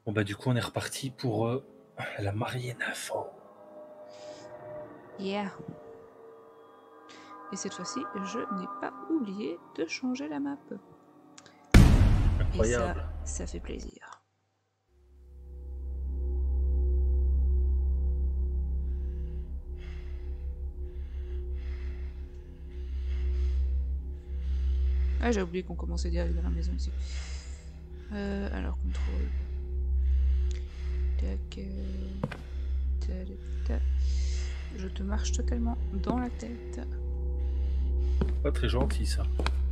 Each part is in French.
Bon bah du coup on est reparti pour la mariée nympho. Yeah. Et cette fois-ci, je n'ai pas oublié de changer la map. Et Incroyable. ça fait plaisir. Ah, j'ai oublié qu'on commençait direct dans la maison ici. Alors, contrôle. Tac. Je te marche totalement dans la tête. Pas très gentil ça.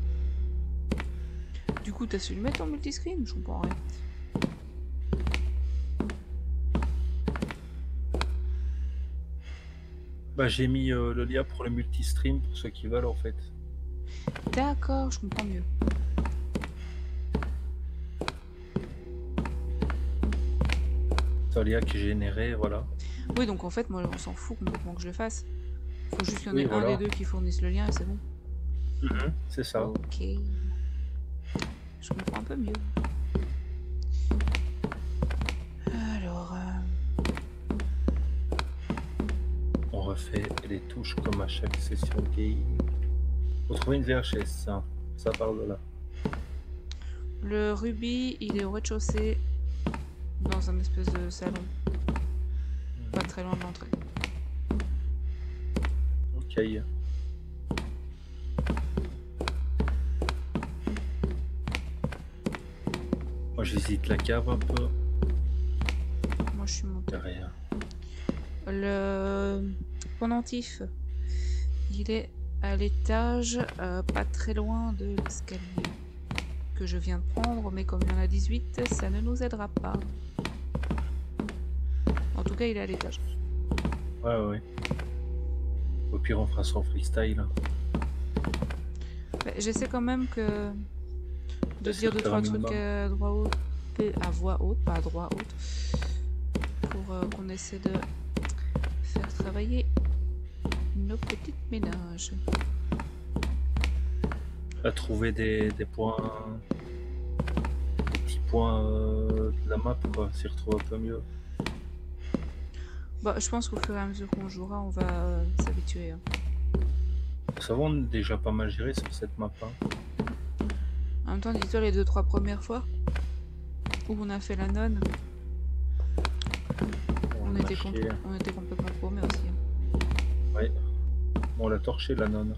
Du coup, t'as su le mettre en multiscreen? Je comprends rien. Bah j'ai mis le lien pour le multistream pour ceux qui veulent en fait. D'accord, je comprends mieux. C'est un lien qui est généré, voilà. Oui, donc en fait, moi, on s'en fout complètement que je le fasse. Faut juste qu'il y en Oui, ait voilà. un des deux qui fournisse le lien et c'est bon. C'est ça. Ok. Je comprends un peu mieux. Alors... On refait les touches comme à chaque session de game. Faut trouver une VHS, ça parle de là. Le rubis, il est au rez-de-chaussée, dans un espèce de salon. Pas très loin de l'entrée. Ok. Moi je visite la cave un peu. Moi, je suis montée. Derrière. Le pendentif, il est à l'étage, pas très loin de l'escalier que je viens de prendre, mais comme il y en a 18, ça ne nous aidera pas. En tout cas, il est à l'étage. Ouais. Au pire on fera son freestyle. J'essaie quand même que de dire 2-3 trucs à voix haute, pas à droit haute, pour qu'on essaie de faire travailler nos petites ménages. À trouver des points, des petits points de la map quoi, s'y retrouve un peu mieux. Bah, je pense qu'au fur et à mesure qu'on jouera, on va s'habituer. Hein. Ça va, on est déjà pas mal géré sur cette map. Hein. En même temps, dis-toi les 2-3 premières fois où on a fait la nonne, on était complètement paumés aussi. Hein. Ouais. On l'a torché la nonne.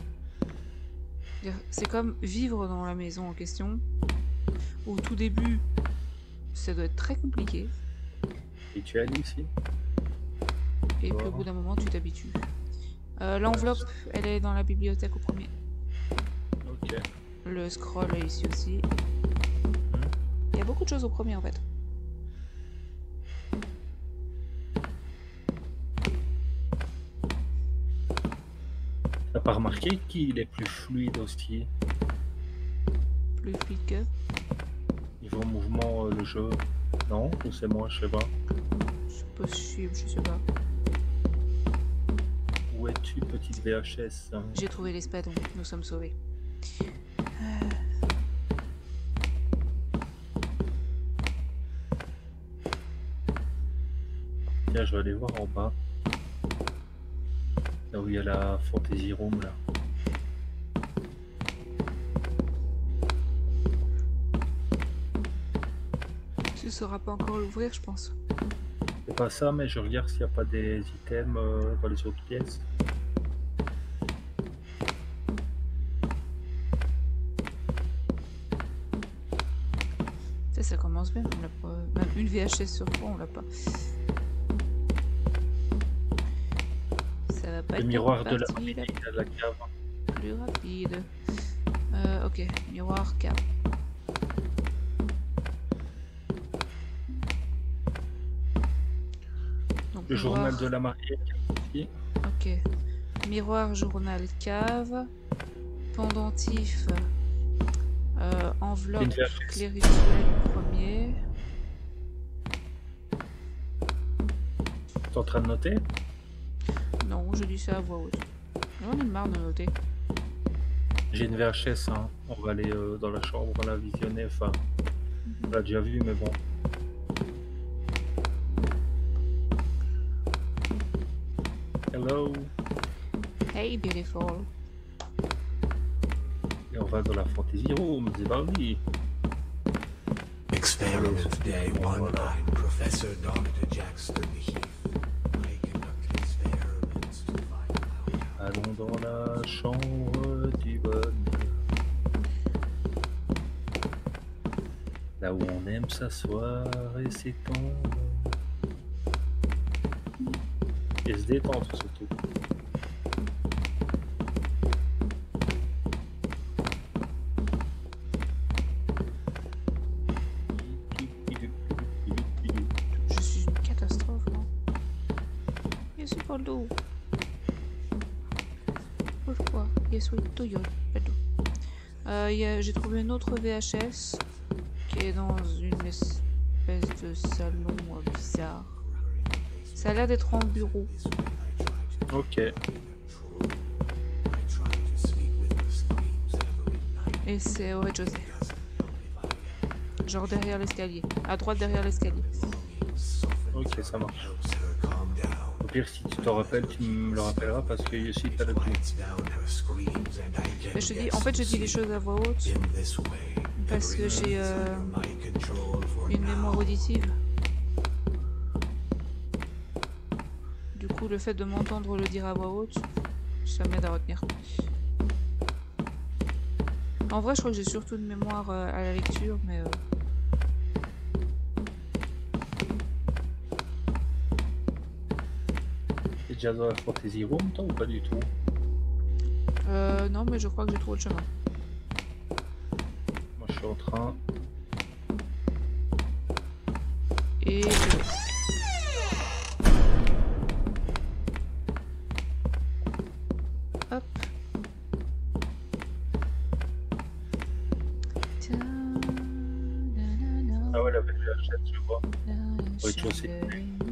C'est comme vivre dans la maison en question. Au tout début, ça doit être très compliqué. Et tu es allé ici. Et puis au bout d'un moment, tu t'habitues. L'enveloppe, elle est dans la bibliothèque au premier. Ok. Le scroll est ici aussi. Il y a beaucoup de choses au premier en fait. T'as pas remarqué qu'il est plus fluide aussi Plus fluide que. niveau mouvement le jeu? Non? Ou c'est moi, je sais pas. C'est possible, je sais pas. Où es-tu, petite VHS? J'ai trouvé l'espadon, nous sommes sauvés. Tiens, je vais aller voir en bas. Là où il y a la Fantasy Room là. Tu sauras pas encore l'ouvrir, je pense. C'est pas ça, mais je regarde s'il n'y a pas des items dans les autres pièces. Ça commence bien, on l'a pas. Même une VHS sur 3, on l'a pas. Ça va pas Le être miroir de la cave. Plus rapide. Ok, miroir cave. Donc, Le miroir... journal de la mariée ici. Ok. Miroir, journal, cave. Pendentif. Enveloppe, clé rituelle, premier. T'es en train de noter? Non, je dis ça à voix haute. J'en ai marre de noter. J'ai une VHS, hein. On va aller dans la chambre, on l'a visionner, enfin, on l'a déjà vu, mais bon. Hello. Hey, beautiful. Et on va dans la Fantasy Room, c'est parti. Experiment Day 19, Professor Dr. Jackson Heath. I conduct experiments to find out. Allons dans la chambre du bonheur. Là où on aime s'asseoir et s'étendre. Et se détendre surtout. Je suis une catastrophe, non? Je suis pas l'eau. Pourquoi? Je suis tout yol, pas d'eau. J'ai trouvé une autre VHS qui est dans une espèce de salon bizarre. Ça a l'air d'être en bureau. Ok. Et c'est au rez-de-chaussée. Genre derrière l'escalier. À droite derrière l'escalier. Ok, ça marche. Au pire, si tu t'en rappelles, tu me le rappelleras parce que ici, t'as le coup. Mais je te dis, en fait, je dis les choses à voix haute parce que j'ai une mémoire auditive. Du coup, le fait de m'entendre le dire à voix haute, ça m'aide à retenir. En vrai, je crois que j'ai surtout une mémoire à la lecture, mais... T'es déjà dans la Fantasy Room, toi, ou pas du tout? non, mais je crois que j'ai trouvé le chemin. Moi, je suis en train. Et... je laisse. Hop. Ah ouais, la VHS, je vois. Au rez-de-chaussée.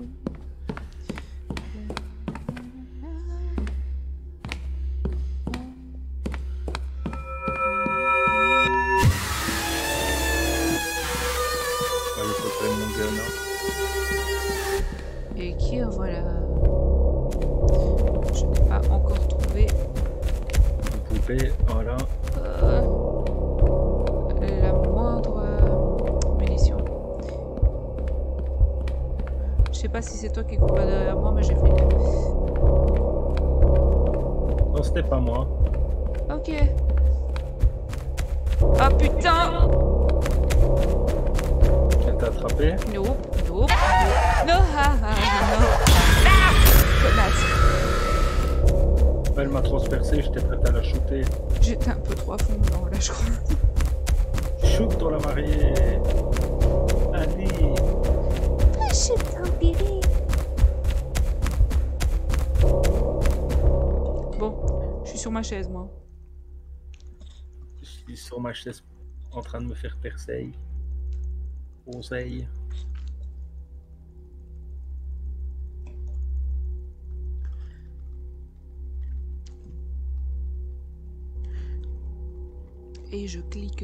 Et qui voilà. Je n'ai pas encore trouvé Une poupée, voilà. la moindre munition. Je sais pas si c'est toi qui cours là derrière moi, mais j'ai flippé. Non, c'était pas moi. Ok. Ah putain! Elle t'a attrapé? Nope, nope, no, no. Connasse. Elle m'a transpercé, j'étais prête à la shooter. J'étais un peu trop à fond dedans, là, je crois. Shoot dans la mariée. Allez. Bon, je suis sur ma chaise, moi. Je suis sur ma chaise en train de me faire percer. Conseil. Et je clique.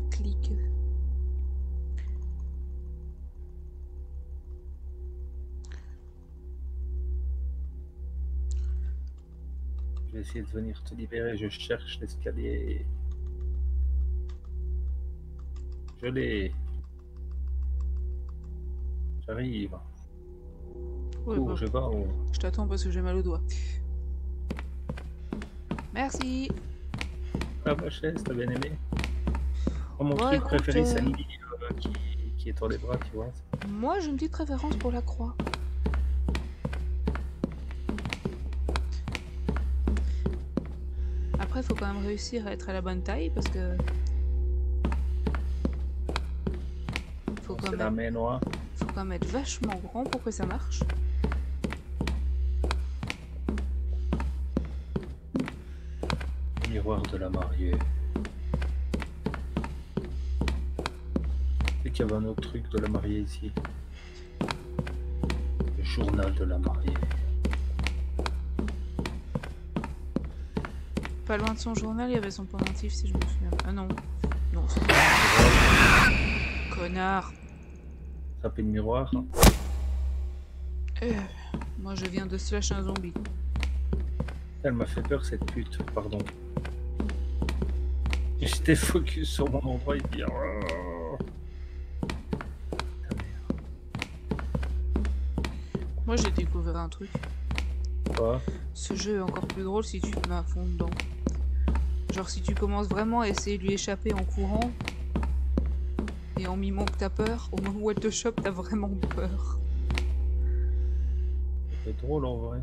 Je vais essayer de venir te libérer. Je cherche l'escalier. Je l'ai. J'arrive. Ouais, Cours, bon. je vais. Je t'attends parce que j'ai mal au doigt. Merci. Ah, ma chaise, t'as bien aimé? Oh, mon Bon, truc écoute, préféré, c'est Annie qui est dans les bras, tu vois. Moi, j'ai une petite préférence pour la croix. Après, il faut quand même réussir à être à la bonne taille parce que... Faut quand C'est la même... main noire. Faut quand même être vachement grand pour que ça marche. Miroir de la mariée. Et qu'il y avait un autre truc de la mariée ici. Le journal de la mariée. Pas loin de son journal, il y avait son pendentif si je me souviens. Ah non. Non, c'est connard. Taper le miroir. Moi, je viens de slash un zombie. Elle m'a fait peur cette pute, pardon. J'étais focus sur mon endroit et dire. Oh. Putain, merde. Moi j'ai découvert un truc. Quoi? Ce jeu est encore plus drôle si tu te mets à fond dedans. Genre si tu commences vraiment à essayer de lui échapper en courant et en mimant que t'as peur, au moment où elle te chope, t'as vraiment peur. C'est drôle en vrai.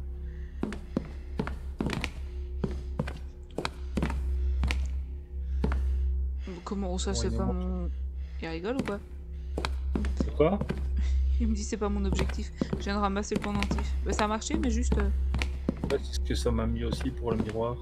Comment ça, Bon, c'est il nous pas manque. mon... Il rigole ou quoi? C'est quoi? Il me dit c'est pas mon objectif. Je viens de ramasser le pendentif. Bah, ça a marché, mais juste... Ouais, c'est ce que ça m'a mis aussi pour le miroir.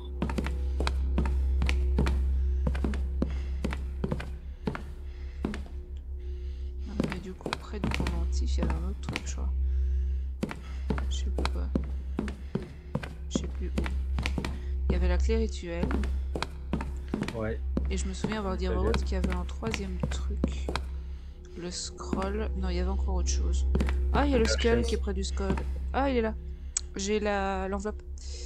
Mais du coup, près du pendentif, il y avait un autre truc, je crois. Je sais plus quoi. Je sais plus où. Il y avait la clé rituelle. Ouais. Et je me souviens avoir dit à voix haute qu'il y avait un troisième truc. Le scroll. Non, il y avait encore autre chose. Ah, il y a le skull qui est près du scroll. Ah, il est là. J'ai l'enveloppe.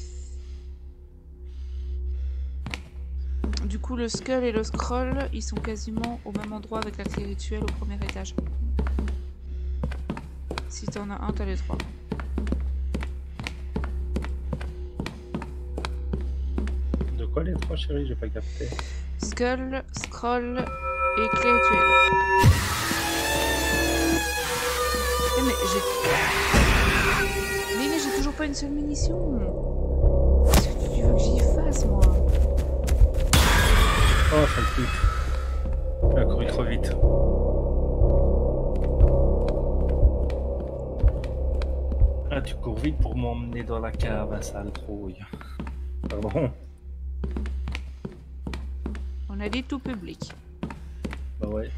Du coup, le skull et le scroll, ils sont quasiment au même endroit avec la clé rituelle au premier étage. Si t'en as un, t'as les trois. De quoi les trois, chérie? J'ai pas capté. Skull, scroll et clé rituelle. Eh, mais j'ai toujours pas une seule munition. Qu'est-ce que tu veux que j'y fasse, moi? Oh, ça le pute. Elle a couru trop vite. Ah, tu cours vite pour m'emmener dans la cave, hein, sale trouille. Pardon. On a dit tout public. Bah ouais.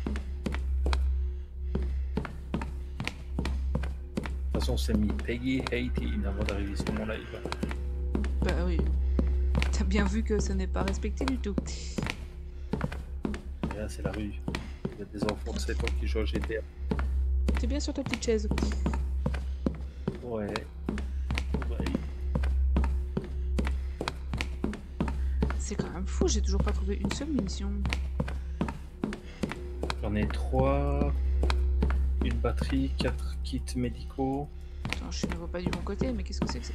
De toute façon, c'est mis Peggy 18 avant d'arriver sur mon live. Bah oui. T'as bien vu que ce n'est pas respecté du tout. Et là, c'est la rue. Il y a des enfants de 7 ans qui jouent à GTA. T'es bien sur ta petite chaise. Ouais. Ouais. C'est quand même fou, j'ai toujours pas trouvé une seule munition. J'en ai 3. Une batterie, 4 kits médicaux. Attends, je ne vois pas du bon côté, mais qu'est-ce que c'est?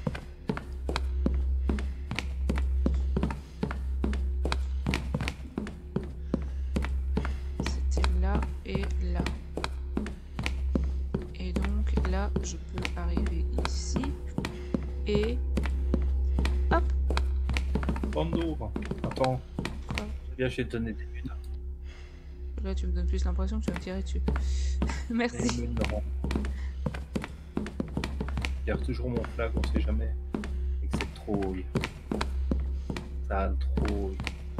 C'était là et là. Et donc là, je peux arriver ici. Et... hop! Bandeau. Attends. Quoi? Bien, j'ai donné des buts. Là, tu me donnes plus l'impression que tu vas me tirer dessus. Merci. Je garde toujours mon flag, on sait jamais. Et que c'est trouille. Sale trouille.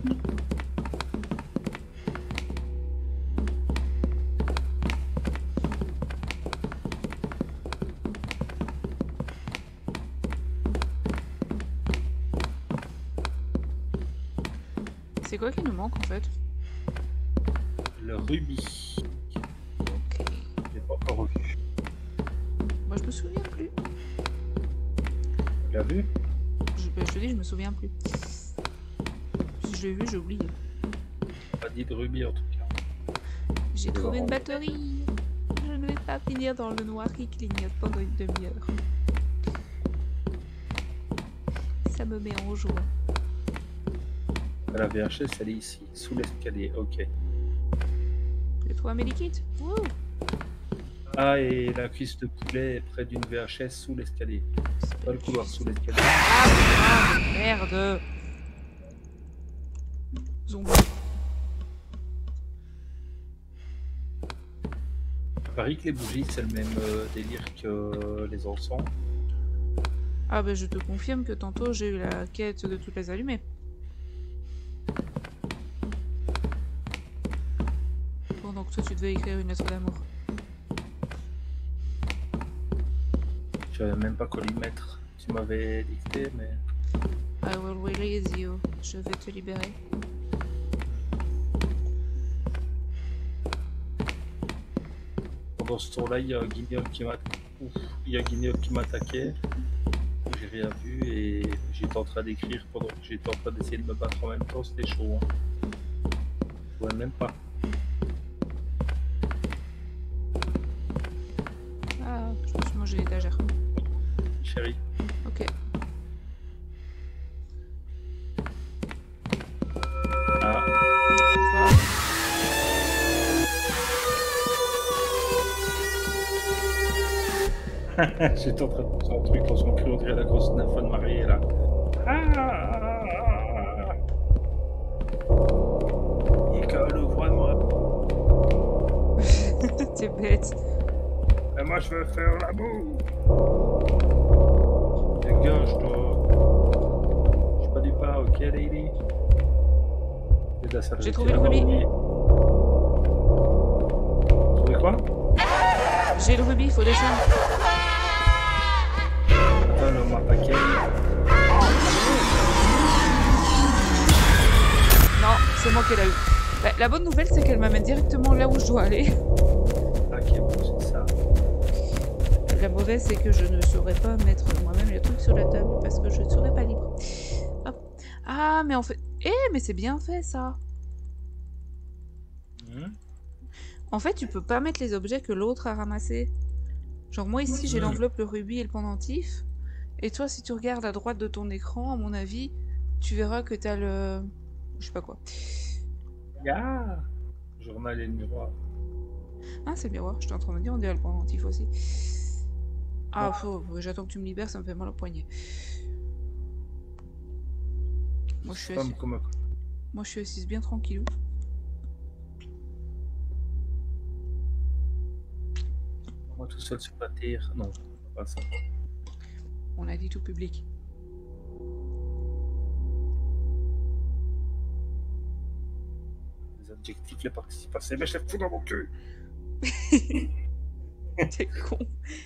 C'est quoi qui nous manque en fait? Le rubis. Ok. Je l'ai pas encore vu. Moi, je me souviens plus. Tu l'as vu? Je te dis, je me souviens plus. Si je l'ai vu, j'ai oublié. Pas dit de rubis en tout cas. J'ai trouvé une batterie. Je ne vais pas finir dans le noir qui clignote pendant une demi-heure. Ça me met en joie. La VHS, elle est ici, sous l'escalier. Ok. J'ai trouvé un medikit. Wouh! Ah, et la cuisse de poulet est près d'une VHS sous l'escalier. Pas le couloir, sous l'escalier. Ah, merde! Zombie. Je parie que les bougies, c'est le même délire que les encens. Ah bah je te confirme que tantôt j'ai eu la quête de toutes les allumées. Pendant que toi tu devais écrire une lettre d'amour. Je savais même pas quoi lui mettre. Tu m'avais dicté, mais... I will release you. Je vais te libérer. Pendant ce tour-là, il y a Guignol qui m'a... Il y a Guignol qui m'attaquait. J'ai rien vu et j'étais en train d'écrire pendant que j'étais en train d'essayer de me battre en même temps, c'était chaud. Hein. Ouais, même pas. Ah, je me suis mangé l'étagère. Chérie. Ok. Ah, Voilà. j'étais en train de faire un truc dans son cul, on dirait la grosse nympho de mariée là. Ah, Nicole, ouvre-moi. T'es bête. Et moi je veux faire l'amour. Dégage-toi. Je suis pas du pas, ok lady. C'est de la saleté. J'ai trouvé le rubis. Trouvé quoi? J'ai le rubis, faut descendre. Attends, le m'a paquet. Non, c'est moi qui l'ai eu. Bah, la bonne nouvelle, c'est qu'elle m'amène directement là où je dois aller. Ok, bon, c'est ça. La mauvaise, c'est que je ne saurais pas mettre moi-même les trucs sur la table parce que je ne serais pas libre. Hop. Ah, mais en fait... mais c'est bien fait, ça. En fait, tu peux pas mettre les objets que l'autre a ramassés. Genre, moi, ici, j'ai l'enveloppe, le rubis et le pendentif. Et toi, si tu regardes à droite de ton écran, à mon avis, tu verras que t'as le... Je sais pas quoi. Yeah. Journal et le miroir. Ah, c'est le miroir. J'étais en train de me dire, on dirait le pendentif aussi. Ah, j'attends que tu me libères, ça me fait mal au poignet. Moi, je suis assise... Moi, je suis assise bien tranquillou. Moi tout seul sur la terre. Non, pas ça. On a dit tout public. Les adjectifs, les participes passés, mais je les fous dans mon cul. T'es con.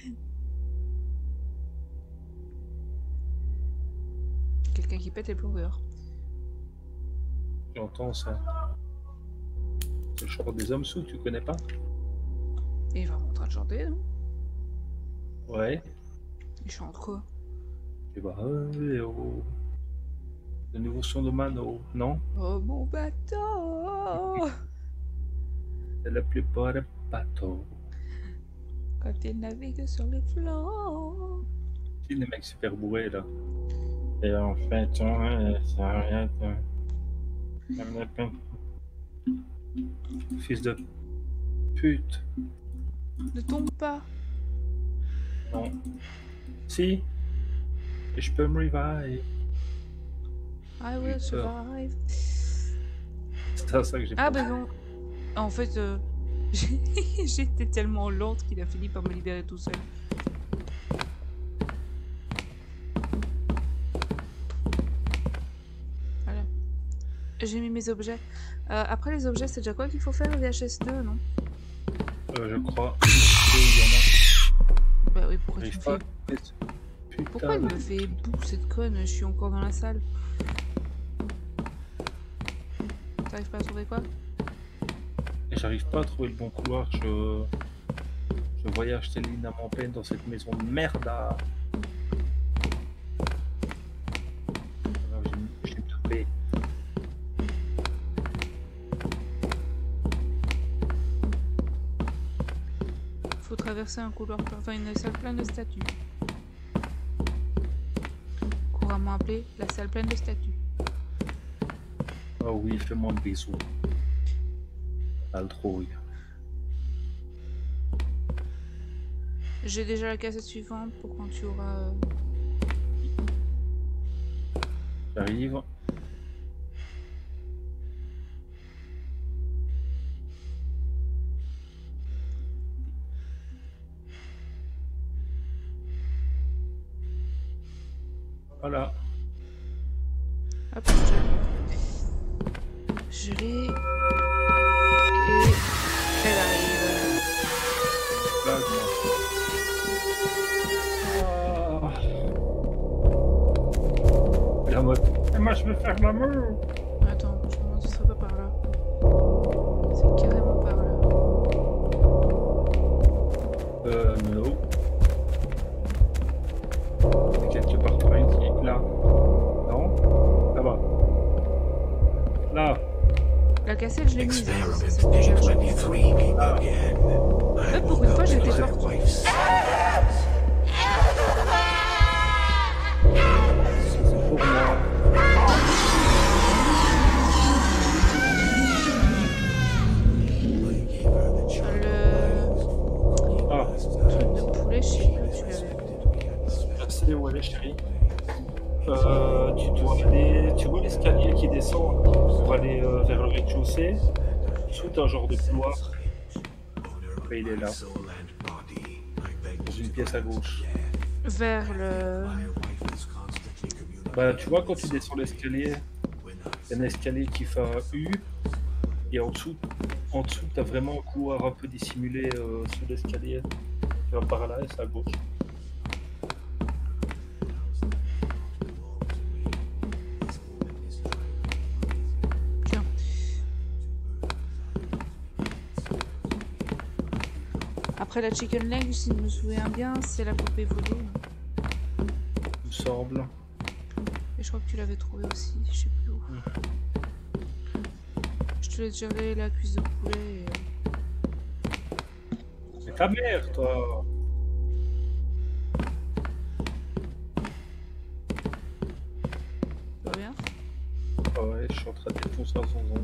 Quelqu'un qui pète les plombs dehors. J'entends ça. C'est le chant des hommes sous, tu connais pas? Et il va en train de chanter, non? Ouais. Il chante quoi? Tu vois, oh. Le nouveau son de Mano, non? Oh mon bateau! C'est la plupart des bateaux. Quand il navigue sur les flots. C'est les mecs super bourrés là. Et en fait, ça n'a rien. Fils de pute. Ne tombe pas. Non. Si. Et je peux me revive. I will survive. C'est à ça que j'ai Ah pensé. bah non. En fait, j'étais tellement lente qu'il a fini par me libérer tout seul. Voilà. J'ai mis mes objets. Après les objets, c'est déjà quoi qu'il faut faire? VHS2, non? Je crois. Il y en a. Bah oui, pourquoi tu me J'arrive fais... pas. Putain. Pourquoi elle me fait boue cette conne? Je suis encore dans la salle. T'arrives pas à trouver quoi? Et j'arrive pas à trouver le bon couloir. Je voyage tellement en peine dans cette maison de merde là. Je l'ai trouvé. Faut traverser un couloir, enfin une salle pleine de statues. Couramment appelée la salle pleine de statues. Oh oui, fais-moi un bisou. Pas le trouille. J'ai déjà la cassette suivante pour quand tu auras... J'arrive. Voilà. Hop, je l'ai. Et elle arrive. Là, la mode. Et moi je veux faire l'amour. Attends, je me demande si ce serait pas par là. C'est carrément par là. Non. Quelque part cassette, je l'ai mise. Experiment C'est déjà day joué. 23 again. I Pour woke une fois, up to j'étais my forte. wife's C'est pour moi. I gave her the chocolate Le Ah, truc de poulet, je sais plus où tu l'avais vu. je sais où elle est, chérie. Tu dois aller. Tu vois l'escalier qui descend pour aller vers le rez-de-chaussée. Dessous, t'as un genre de couloir. Et il est là, soul and body. I beg dans une pièce à gauche. Vers le... my wife is constantly communicating. Bah, tu vois, quand tu descends l'escalier, il y a un escalier qui fait un U. Et en dessous, t'as vraiment un couloir un peu dissimulé sous l'escalier. Tu vas par là et c'est à gauche. Tiens. Après la chicken leg, si je me souviens bien, c'est la poupée vaudou. Il me semble. Et je crois que tu l'avais trouvé aussi, je sais plus où. Je te laisse gérer la cuisse de poulet et... C'est ta mère, toi. Ça va bien? Ah ouais, je suis en train de défoncer un zonzon.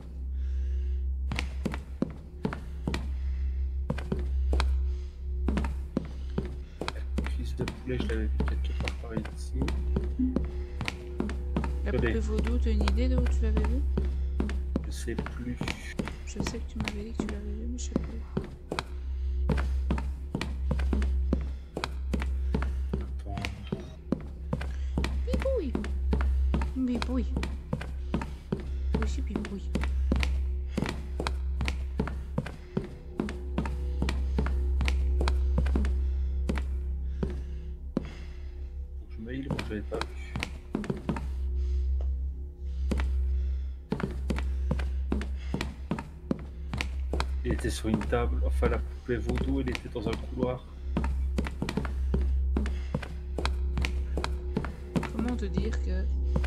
La cuisse de poulet, je l'avais vu quelque part par ici. La Allez. poupée vaudou, t'as une idée de où tu l'avais vue? Je sais plus. Je sais que tu m'avais dit que tu l'avais vue, mais je sais plus où. Attends. Bibouille! Bibouille! Toi aussi, bibouille. Faut que je me heal, moi je l'avais pas vu. Il était sur une table, enfin la poupée vaudou, elle était dans un couloir. Comment te dire que...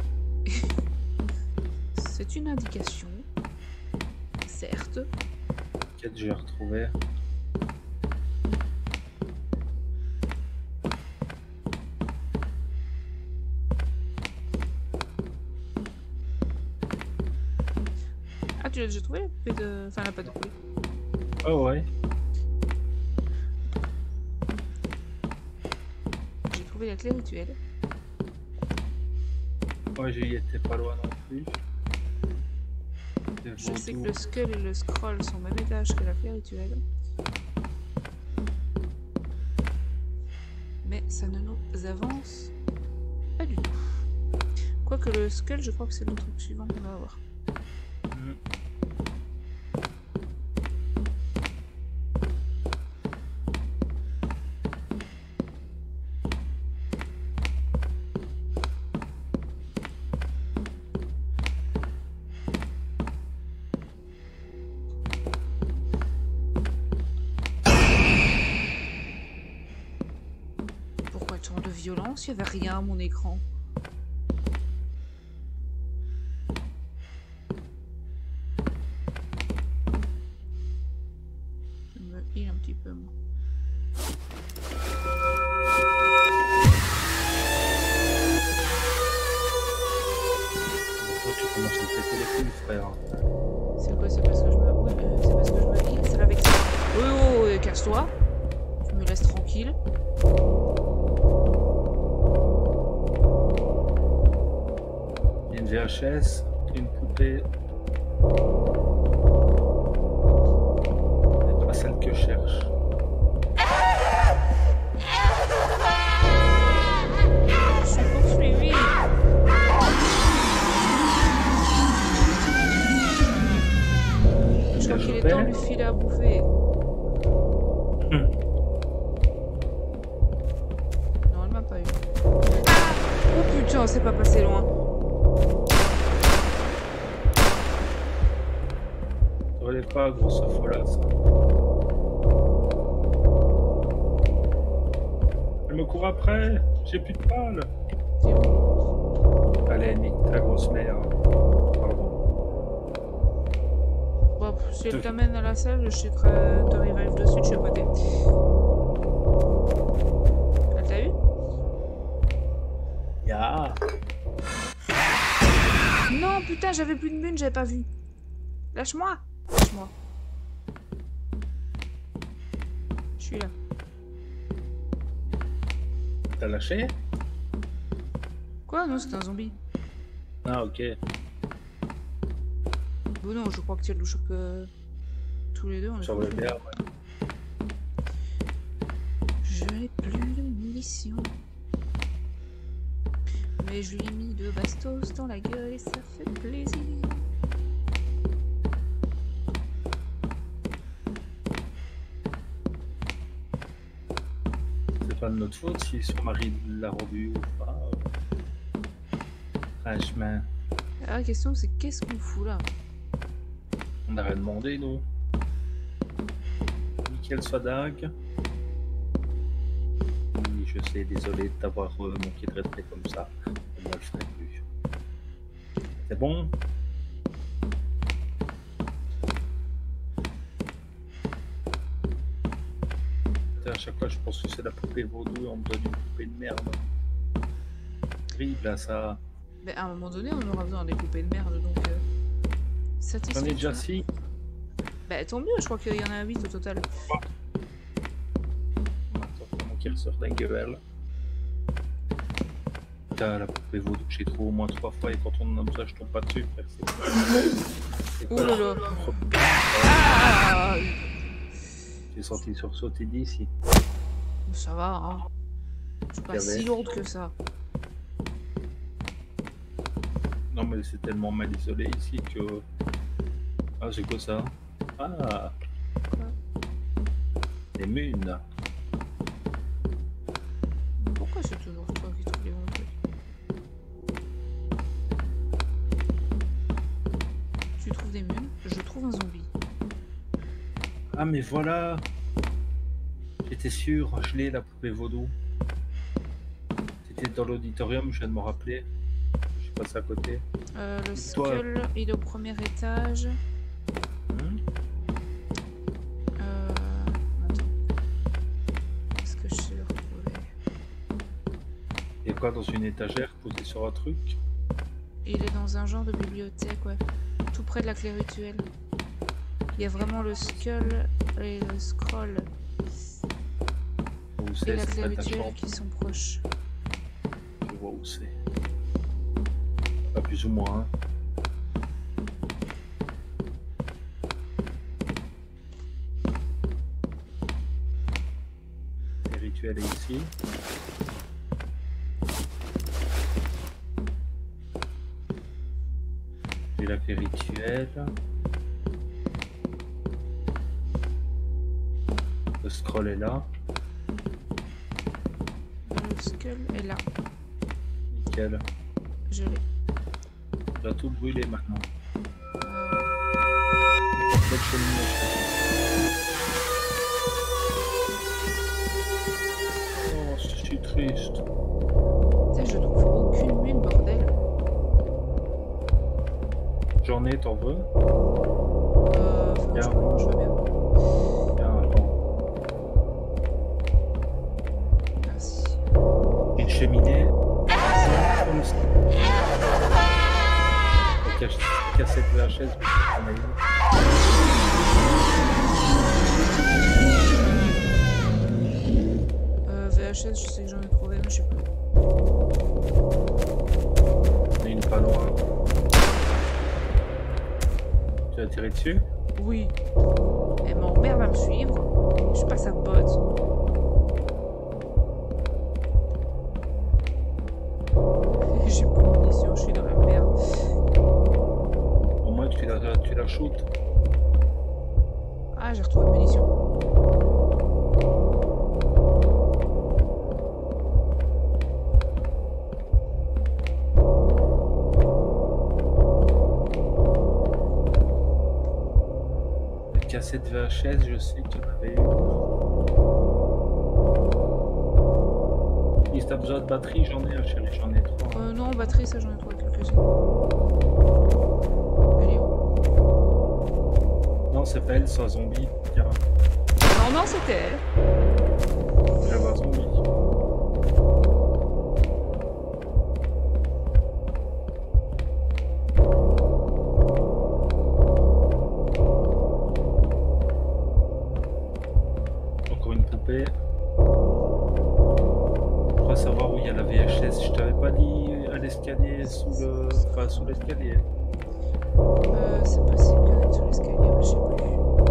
C'est une indication, certes, Quête j'ai retrouvé. Ah, tu l'as déjà trouvé la poupée de... Enfin, la pâte de poulet. Ah ouais. J'ai trouvé la clé rituelle. Ouais, j'y étais pas loin non plus. Des Je sais que vaudous. le skull et le scroll sont au même étage que la clé rituelle. Mais ça ne nous avance pas du tout. Quoique le skull, je crois que c'est le truc suivant qu'on va avoir. Mhm. Pourquoi tant de violence? Il n'y avait rien à mon écran. Je me heal un petit peu, moi. Toi, tu commences à me péter les couilles, frère. C'est quoi? C'est parce que je me... Oui, c'est parce que je me heal. C'est avec ça. Oh, oh, oh, casse-toi. Tu me laisses tranquille. Il y a une VHS, une poupée. C'est pas celle que je cherche. Je suis poursuivi. Je crois qu'il est temps de lui filer à bouffer. Non, elle m'a pas eu. Oh putain, c'est pas passé loin. Ça relève pas, grosse folasse. Elle me court après, j'ai plus de balles. T'es où? Allez, nique ta grosse mère. Pardon. Si elle t'amène à la salle, je checkerai te revive dessus, je suis à côté. Elle t'a eu? Ya. Non, putain, j'avais plus de mune, j'avais pas vu. Lâche-moi. Lâche-moi. Je suis là. T'as lâché? Quoi? Non, c'est un zombie. Ah, ok. Bon non, je crois que tu le chope tous les deux. On est Sur le foutus. verre, ouais. Je n'ai plus de munitions. Mais je lui ai mis 2 bastos dans la gueule et ça fait plaisir. C'est pas de notre faute si son mari l'a rendu ou pas. Franchement, La question c'est qu'est-ce qu'on fout là? on n'a rien demandé, nous. Nickel soit dingue. Oui, je sais, désolé de t'avoir manqué de respect comme ça. On ne le ferait plus. C'est bon? Putain, à chaque fois, je pense que c'est la poupée vaudou et on me donne une poupée de merde. Terrible, là, ça. Mais à un moment donné on aura besoin des poupées de merde donc satisfait. J'en ai déjà 6. Bah tant mieux, je crois qu'il y en a 8 au total. Attends, comment qu'il ressort d'un gueule. Putain, la poupée vaudou, j'ai trouvé au moins 3 fois et quand on en a besoin, je tombe pas dessus, frère. C'est Oh quoi, là là. Ah, j'ai senti sursauter d'ici. ça va, hein. C'est pas si lourde que ça. Non, mais c'est tellement mal isolé ici que. Ah, c'est quoi ça? Ah! Des munes! Pourquoi c'est toujours toi qui trouves les bons trucs? Tu trouves des mules, je trouve un zombie. Ah, mais voilà! J'étais sûr, je l'ai la poupée vaudou. C'était dans l'auditorium, je viens de me rappeler. Je suis passé à côté. Le Toi. skull, il est au premier étage. Attends. Est-ce que je sais le retrouver? Et quoi dans une étagère posée sur un truc? Il est dans un genre de bibliothèque, ouais. Tout près de la clé rituelle. Il y a vraiment le skull et le scroll Où et c'est? la C'est clé pas ta rituelle chambre. qui sont proches. Je vois où c'est. Pas plus ou moins. Hein. Le rituel est ici. J'ai la clé rituelle. Le scroll est là. Le skull est là. Nickel. Je l'ai. On va tout brûler maintenant. Euh, Cette cheminée, oh, je suis triste. Tu sais, je trouve aucune mine, bordel. J'en ai, t'en veux? Franchement, je veux bien. Tiens, attends. Merci. Une cheminée. Comme ça. La cassette VHS, on a eu. VHS, je sais que j'en ai trouvé, mais je sais plus. On a une pas loin. Tu as tiré dessus? Oui. Elle m'emmerde à me suivre. Je suis pas sa pote. J'ai plus de munitions, je suis dans la merde. Au moins, tu la shootes. Ah, j'ai retrouvé une munition. La cassette VHS, je sais qu'il y en avait une. Si t'as besoin de batterie, j'en ai, chérie, j'en ai 3. Non, batterie, ça j'en ai trouvé quelques-unes. Elle est où? Non, c'est pas elle, c'est un zombie. Tiens, Non, non, c'était elle. j'avais un zombie. Encore une poupée. Je dois savoir où il y a la VHS. Je t'avais pas dit à l'escalier sous le. Enfin, sous l'escalier. C'est possible qu'il y en ait sur l'escalier, mais je sais plus.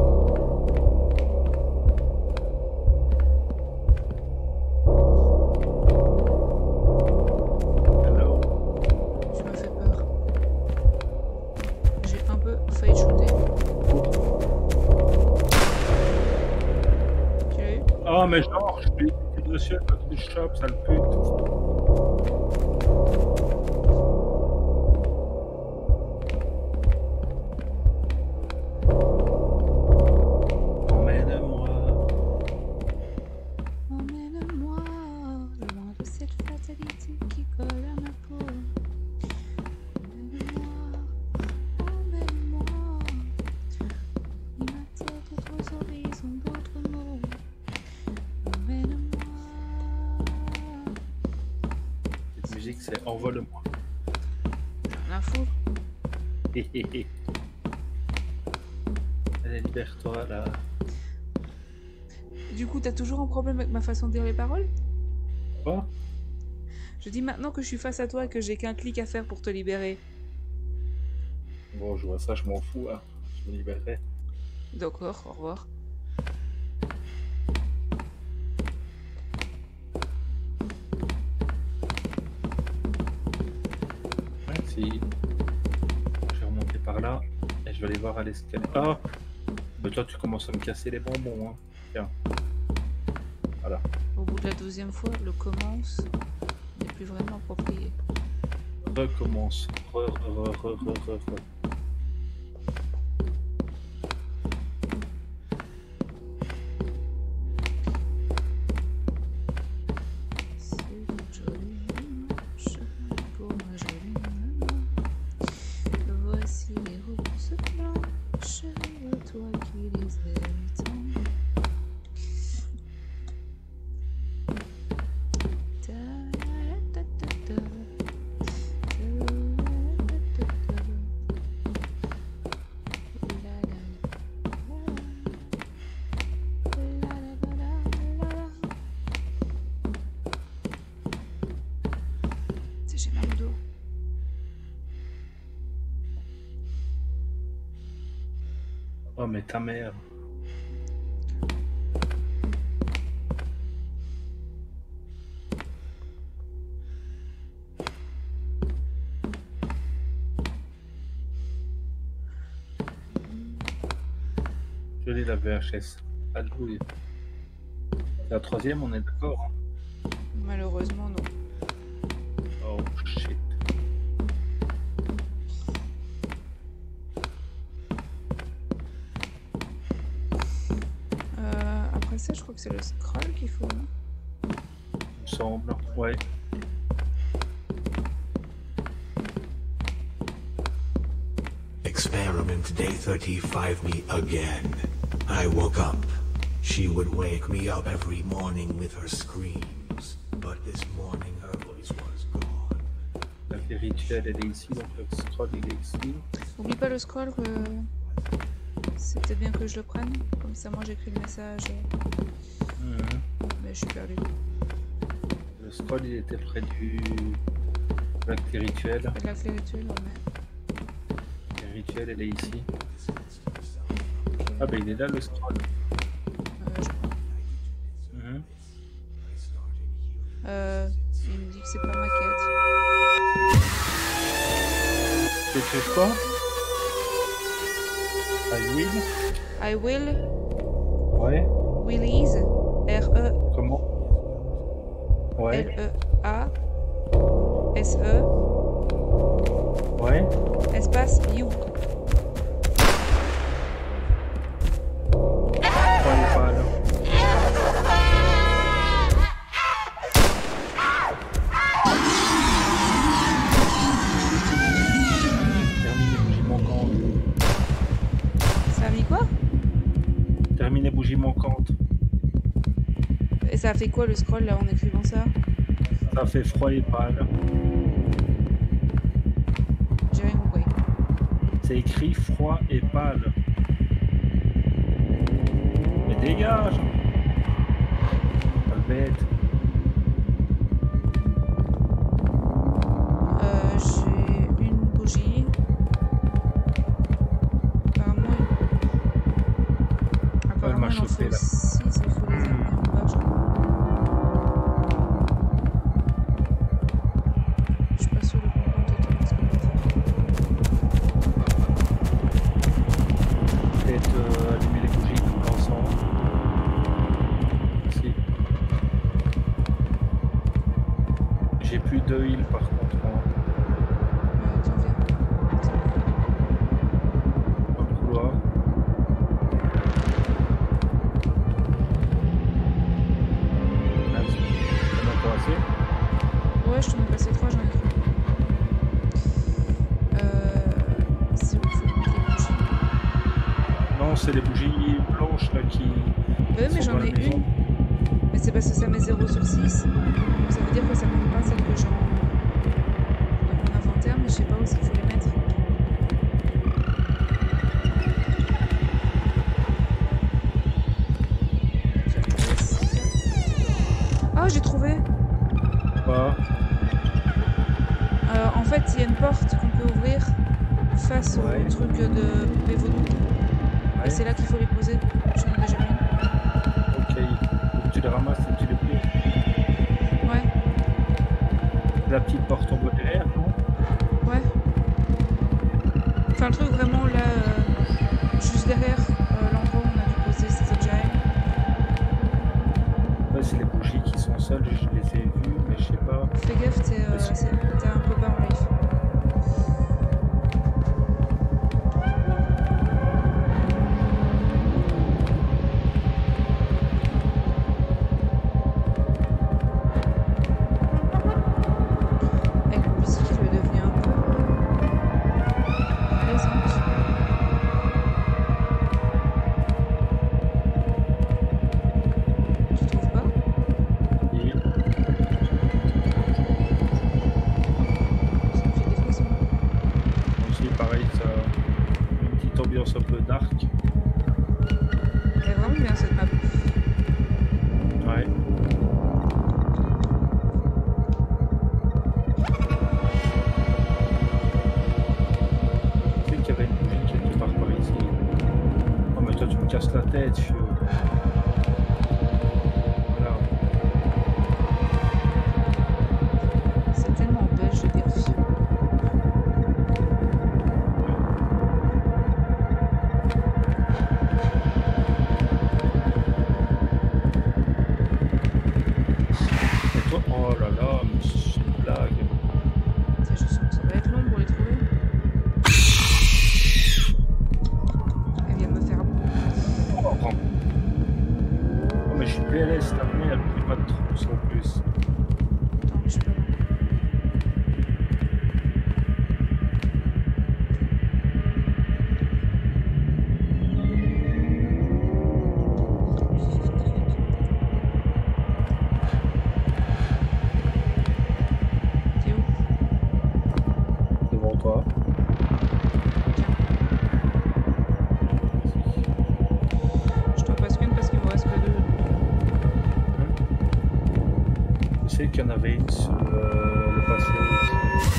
Hello. Tu m'as fait peur. J'ai un peu failli te shooter. Tu l'as eu? Ah, mais genre, je suis dessus avec le shop, sale pute. Emmène-moi. Emmène-moi loin de cette fatalité qui colle à ma peau. Emmène-moi, il m'attire d'autres horizons, d'autres mots. Emmène-moi. Cette musique, c'est Envole-moi. J'en ai un fou. Hé hé hé. Allez, libère-toi là. Du coup, t'as toujours un problème avec ma façon de dire les paroles? Quoi? Je dis maintenant que je suis face à toi et que j'ai qu'un clic à faire pour te libérer. Bon, je vois ça, je m'en fous, hein. Je me libérerai. D'accord, au revoir. Merci. Je vais remonter par là et je vais aller voir à l'escalier. Ah! Mais toi, tu commences à me casser les bonbons, hein. Tiens. Voilà. Au bout de la 12e fois, le commence n'est plus vraiment approprié. Recommence. Re. C'est une jolie dimanche pour ma jolie maman. Voici les roses blanches, toi qui les aimes tant. J'ai mal au dos. Oh, mais ta mère. Je lis la VHS. Alléluia. C'est la troisième, on est d'accord, hein? Malheureusement, non. Oh shit. Après ça, je crois que c'est le scroll qu'il faut, non? Il me semble. Ouais. Experiment day 35 me again. I woke up. She would wake me up every morning with her screams. But this morning her voice was gone. La vie rituelle, elle est ici, donc le scroll, il est ici. Oublie pas le scroll, c'était bien que je le prenne. Comme ça, moi, j'écris le message. Mais je suis perdu. Le scroll, il était près du... La clé rituelle. La clé rituelle, ouais. La clé rituelle, elle est ici. Ah ben il est là le scroll. Je crois. Il me dit que c'est pas ma quête. Tu fais quoi? I will? I will. Ouais. Willy's. R-E. Comment? Ouais. L-E-A. S-E. Ouais. Espace you. Pas là. Ça a mis quoi? ça a fait quoi le scroll là en écrivant ça? Ça fait froid et pâle. J'ai rien compris. C'est écrit froid et pâle. Mais dégage! Pas bête. J'ai une bougie. Apparemment, Elle m'a il en faut chauffé là. 6, il faut les amener en bas, je crois. Je suis pas sûre de comprendre totalement ce qu'on va faire. Peut-être allumer les bougies tout ensemble. Si. J'ai plus de heal par contre. Hein. Attends, viens. Dans le couloir. Merci. On a encore assez. Ouais, je t'en ai passé 3, j'en ai 3. C'est où il faut mettre les bougies? Non, c'est les bougies blanches là qui. Oui, mais sont j'en dans ai la maison. une. Mais c'est parce que ça met 0 sur 6. Donc ça veut dire que ça compte pas celle que j'ai dans mon inventaire, mais je sais pas où c'est qu'il faut les mettre. Ah, j'ai trouvé. Quoi? En fait, il y a une porte qu'on peut ouvrir face Ouais. au truc de poupée vaudou. Et Ouais. c'est là qu'il faut les poser. J'en ai déjà mis. Ok. Donc, tu les ramasses et tu les plies. Ouais, La petite porte en bas derrière, non? ouais. Enfin, le truc vraiment là, juste derrière l'endroit où on a dû poser ces objets. Ouais, c'est les bougies qui sont seules, je les ai vues, mais je sais pas. Fais gaffe, t'es un peu bas en life. Avec la musique qui est devenue un peu plaisante. Tu trouves pas? Et Ça me fait des frissons. aussi, pareil, ça une petite ambiance un peu dark. Elle est vraiment bien cette map. Ouais. Tu sais qu'il y avait une bougie quelque part par ici. Oh, mais toi, tu me casses la tête, je... Voilà. C'est tellement belge de vérifier. Et toi, oh là là, mais c'est une blague. Je sens que ça va être long pour les trouver. Elle vient de me faire Oh, prends. Oh, mais je suis PLS, la merde, il n'y a pas de trousse en plus. Attends, je peux. T'es où? Devant toi. Je t'en passe qu'une parce qu'il me reste que 2. Je sais qu'il y en avait une sur le passé aussi.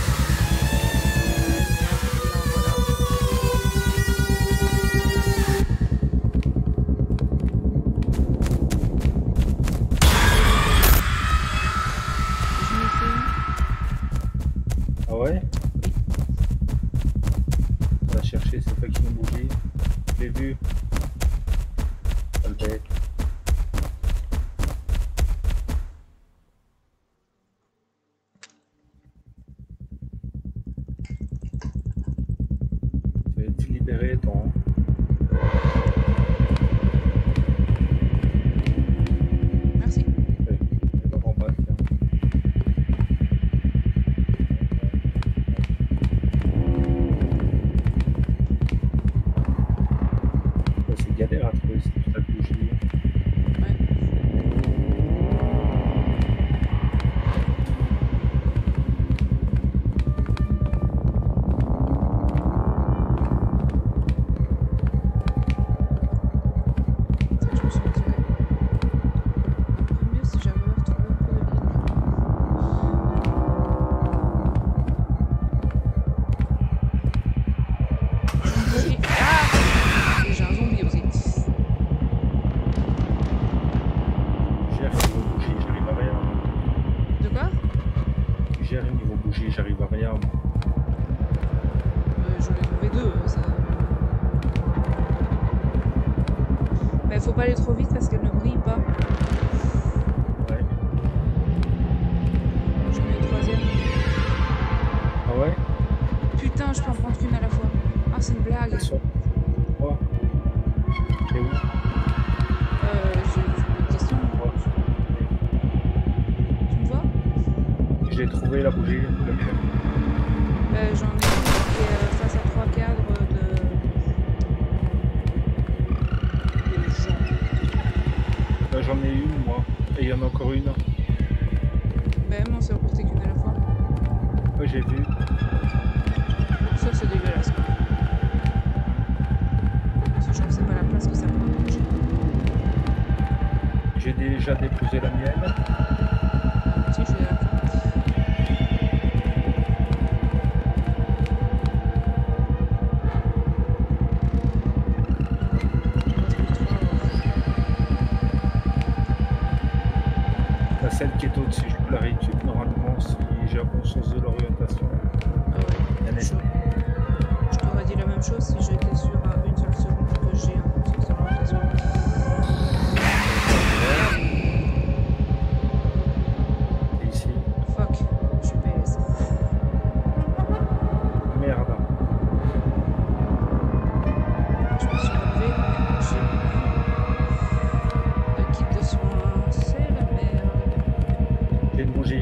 Je me fais une. Ah ouais? On va chercher ces fucking bougies. Je l'ai vu. Pas le bête. Tu vas être libéré, ton. Merci. C'est pas en bas, tiens. Ouais, c'est galère à trouver cette bougie. Ouais. quoi? Gère niveau bougie, j'arrive à rien. Moi. J'en ai trouvé deux, ça. Mais faut pas aller trop vite parce qu'elle ne brille pas. Ouais. J'en ai une troisième. Ah ouais? Putain, je peux en prendre qu'une à la fois. Ah, c'est une blague. Elles sont... Oh. Et où? J'ai une question. Ouais. Tu me vois? J'ai trouvé la bougie. J'en ai une qui est face à 3 cadres de gens. J'en ai une, moi. Et il y en a encore une. Ben, on s'est emporté qu'une à la fois. Ouais, j'ai vu. Ça, c'est dégueulasse. Ce genre, c'est pas la place que ça prend. J'ai déjà déposé la mienne. Si, je vais la Celle qui est au-dessus, je peux la réétude normalement si j'ai conscience de l'orientation. Ah ouais, je t'aurais dit la même chose si j'étais sur une seule seconde que j'ai un conscience de l'orientation. Et ici. Fuck, je suis PS. Merde. Je me suis relevée, mais j'ai le kit de soins, c'est la merde. J'ai une bougie.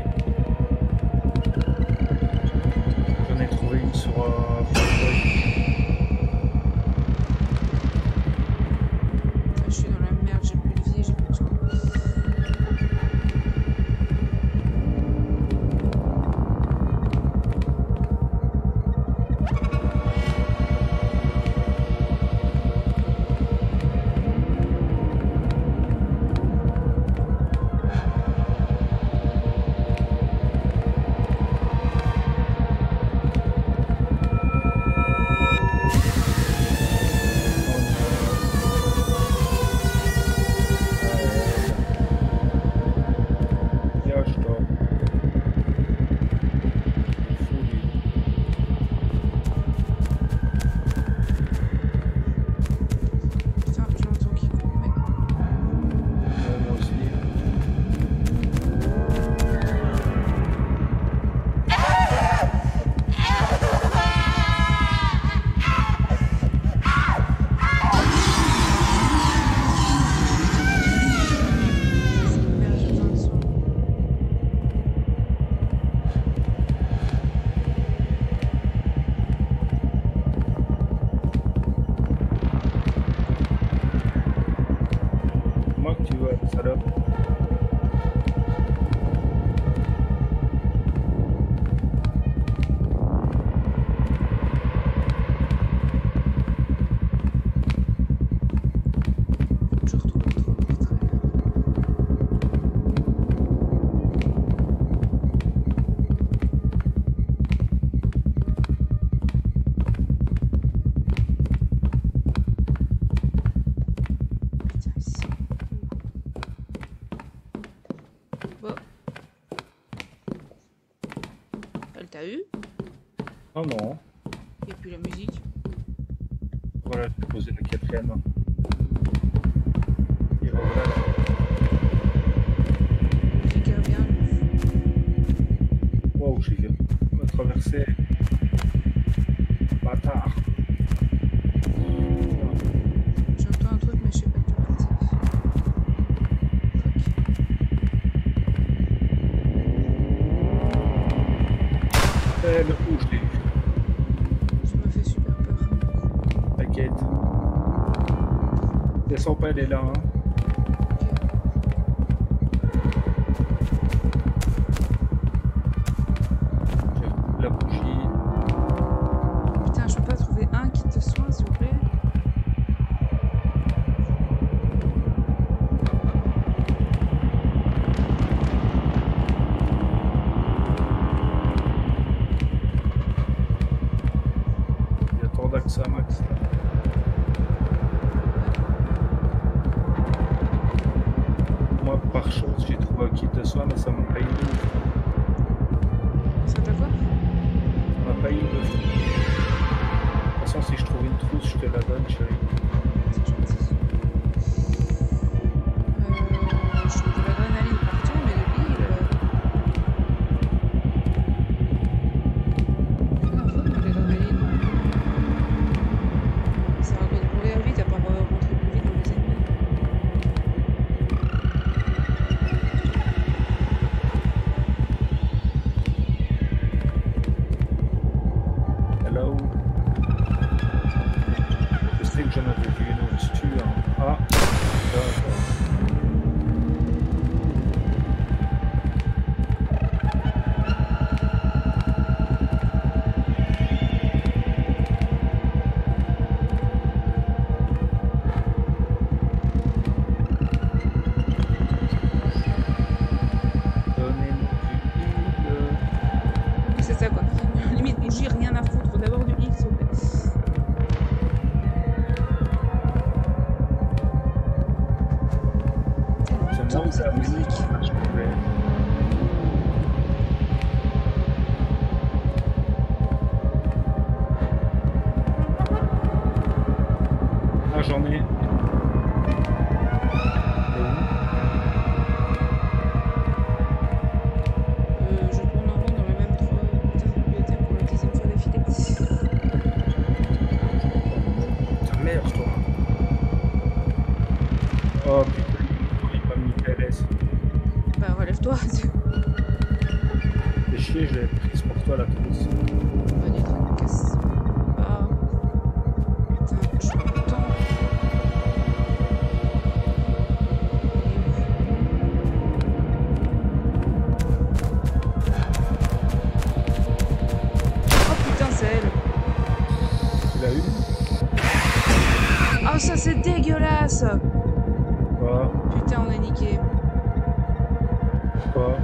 J'en ai trouvé une sur Je suis dans la merde, j'ai plus de vie, j'ai plus de soins. T'as eu? Oh non. Et puis la musique. Voilà, je vais poser la quatrième. Et voilà. La musique revient. Wow, j'ai vu me traverser. Bâtard. J'entends un truc, mais je sais pas de quel côté. Le rouge, je l'ai eu. Ça me fait super peur. T'inquiète. Descends pas, elle est là. Hein. Okay. La bougie. Putain, je peux pas trouver un qui te soigne, s'il vous plaît? Ça, Max. Moi, par chance, j'ai trouvé un kit de soin, mais ça m'a pas aidé. failli le faire. De toute façon, si je trouve une trousse, je te la donne, chérie. C'est gentil. Je trouve de l'adrénaline partout, mais le heal. Rien à foutre, moi, l'adrénaline. Ça va pas de courir vite à part rentrer plus vite dans les ennemis. Hello. Je sais que j'en avais vu une au-dessus. Hein. Ah, d'accord. Donnez-nous du heal. C'est ça quoi. Limite bougie, rien à foutre. D'abord du heal, s'il vous plaît. C'est Tellement moi cette la musique musique. qui marche mauvais. Ah, j'en ai. Et Je tourne en rond dans la même putain de bibliothèque pour la 10e fois d'affilée. où? Ta mère, toi. Oh putain, il m'a mis PLS. Bah relève-toi. Fais chier, je l'avais prise pour toi la trousse. Bah des trucs de casse. Ah. Putain, je suis content. Oh putain, c'est elle. Tu l'as eu? Oh ça c'est dégueulasse. Quoi? Putain, on est niqué. Quoi?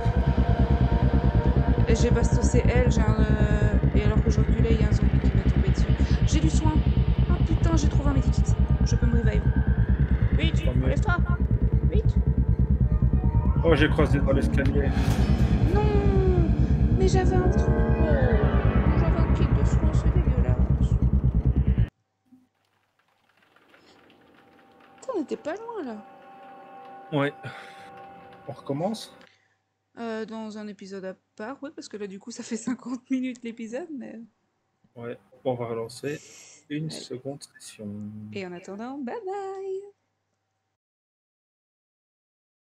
Et j'ai bastossé elle, et alors que je reculais, il y a un zombie qui m'est tombé dessus. J'ai du soin. Oh putain, j'ai trouvé un medikit. Je peux me revive. Vite, Tant mieux. relève-toi. Vite. Oh, j'ai croisé dans l'escalier. Non. Mais j'avais un truc. J'avais un kit de soin, c'est dégueulasse. Putain, on était pas loin là. Ouais. On recommence? Dans un épisode à part, oui, parce que là du coup ça fait 50 minutes l'épisode, mais... Ouais. On va relancer une Ouais. seconde session. Et en attendant, bye bye.